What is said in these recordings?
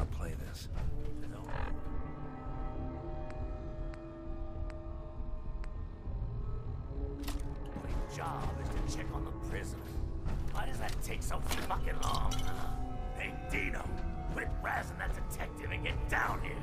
play this. No. My job is to check on the prisoner. Why does that take so fucking long? Hey, Dino, quit razzing that detective and get down here.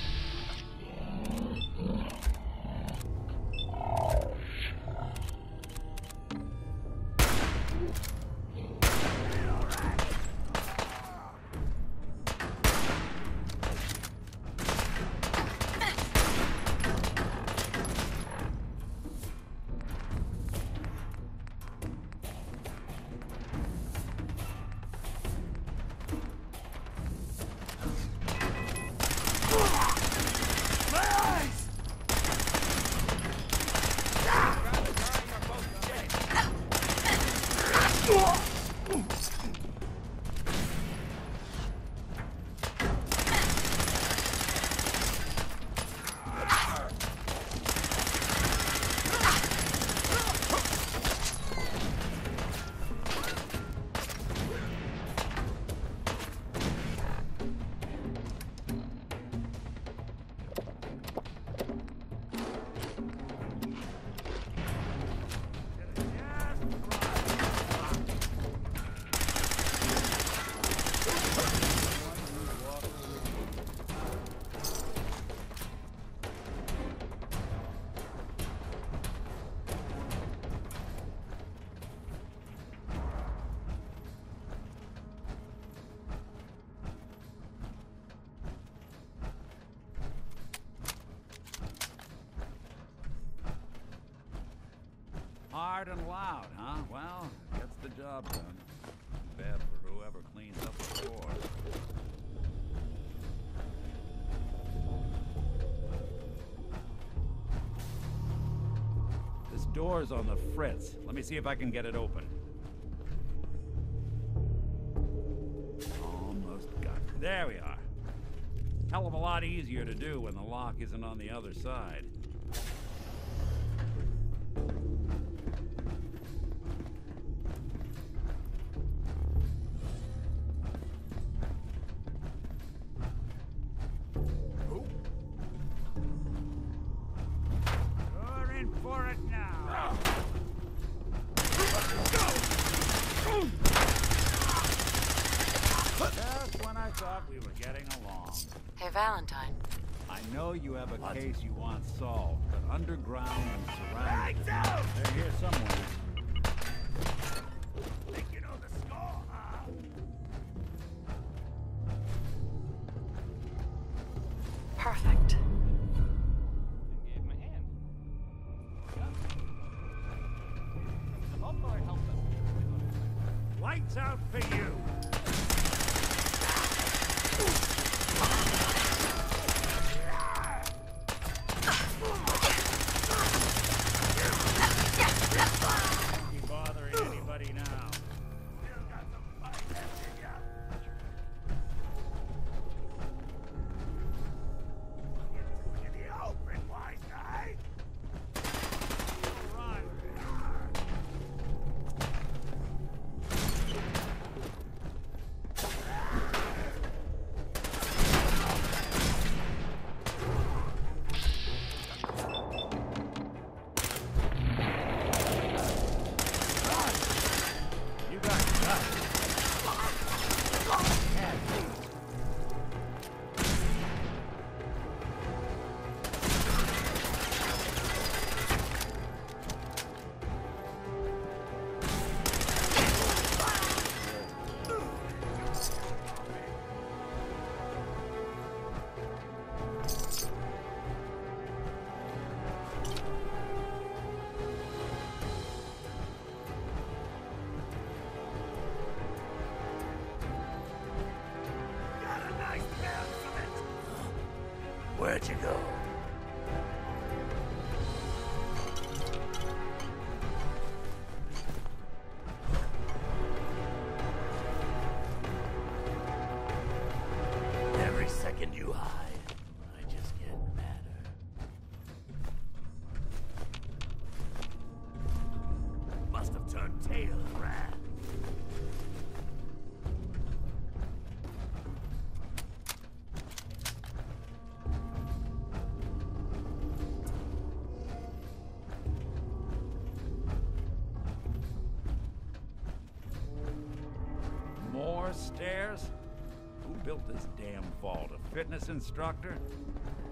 Hard and loud, huh? Well, gets the job done. Bad for whoever cleans up the floor. This door's on the fritz. Let me see if I can get it open. Almost got it. There we are. Hell of a lot easier to do when the lock isn't on the other side. Valentine. I know you have a case you want solved, but underground and surrounded. They're here somewhere. Think you know the score, huh? Perfect. I gave him a hand. Hopefully help them. Lights out for you! Where'd you go? Every second you hide, I just get madder. Must have turned tail, rat. stairs? Who built this damn vault? A fitness instructor?